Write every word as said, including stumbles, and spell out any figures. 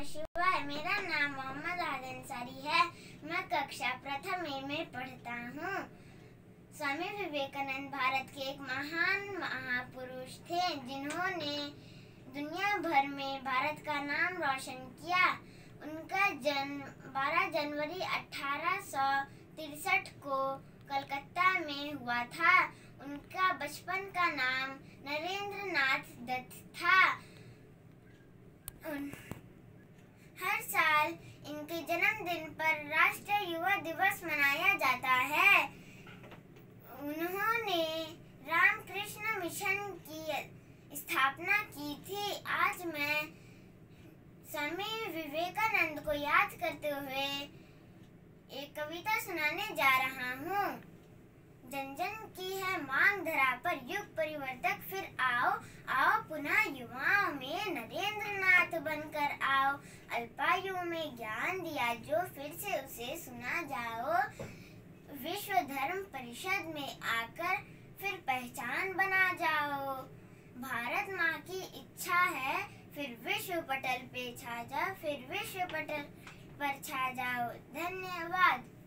नमः शिवाय। मेरा नाम मोहम्मद आदिल अंसारी है। मैं कक्षा प्रथम ए में पढ़ता हूँ। स्वामी विवेकानंद भारत के एक महान महापुरुष थे, जिन्होंने दुनिया भर में भारत का नाम रोशन किया। उनका जन्म बारह जनवरी अठारह सौ तिरसठ को कलकत्ता में हुआ था। उनका बचपन का नाम नरेंद्र नाथ दत्त था। हर साल इनके जन्मदिन पर राष्ट्रीय युवा दिवस मनाया जाता है। उन्होंने रामकृष्ण मिशन की स्थापना की थी। आज मैं स्वामी विवेकानंद को याद करते हुए एक कविता सुनाने जा रहा हूँ। जन जन की है मांग धरा पर, युग परिवर्तक फिर आओ आओ पुनः युवाओं में नरेंद्र नाथ बनकर आओ। अल्पायु में ज्ञान दिया जो, फिर से उसे सुना जाओ। विश्व धर्म परिषद में आकर फिर पहचान बना जाओ। भारत माँ की इच्छा है फिर विश्व पटल पे छा जाओ, फिर विश्व पटल पर छा जाओ। धन्यवाद।